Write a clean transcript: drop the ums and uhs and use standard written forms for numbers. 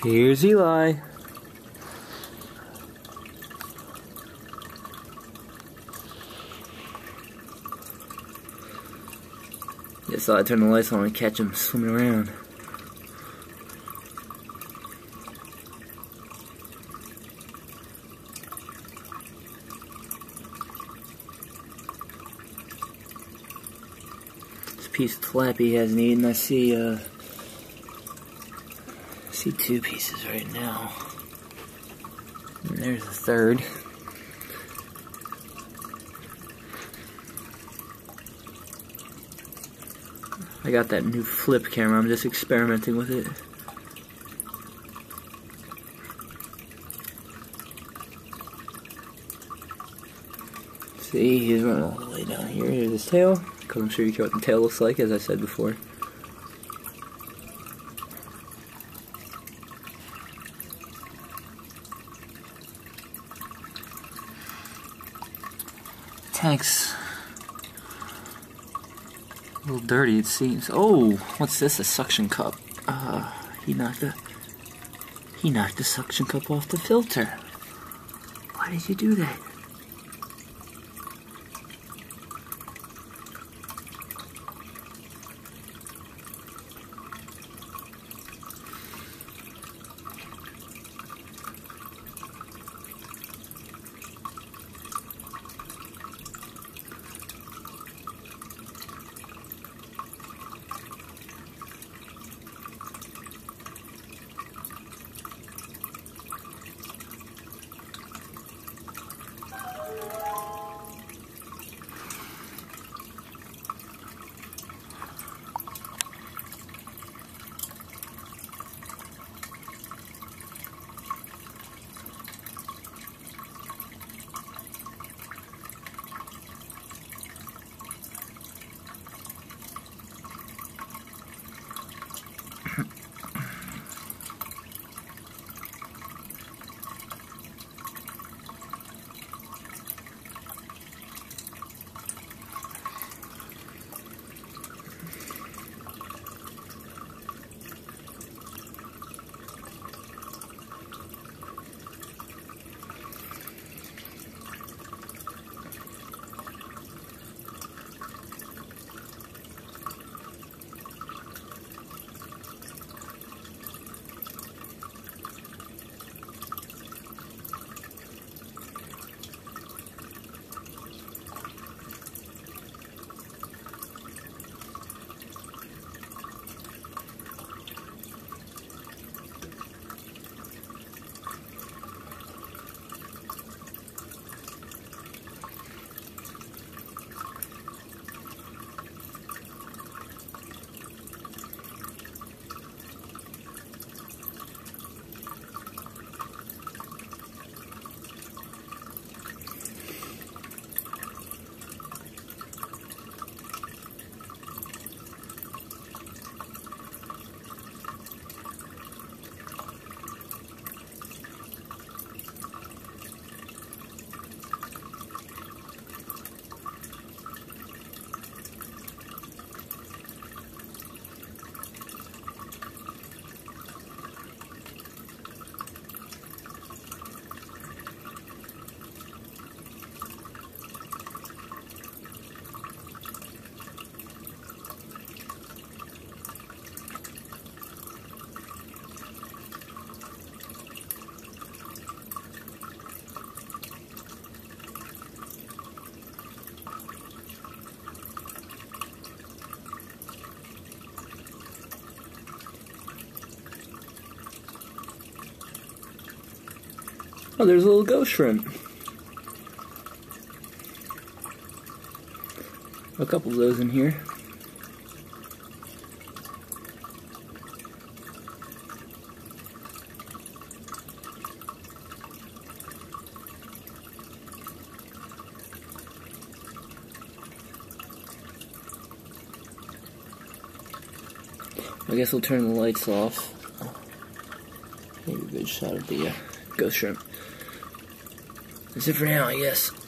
Here's Eli. Just thought I'd turn the lights on and catch him swimming around. This piece of flappy he hasn't eaten. I see 2 pieces right now. And there's the third. I got that new flip camera. I'm just experimenting with it. See, he's running all the way down here. Here's his tail, because I'm sure you care what the tail looks like, as I said before. Tank's a little dirty, it seems. Oh, what's this? A suction cup. He knocked the suction cup off the filter. Why did you do that? Oh, there's a little ghost shrimp. A couple of those in here. I guess we'll turn the lights off. Maybe a good shot of the ghost shrimp. That's it for now, I guess.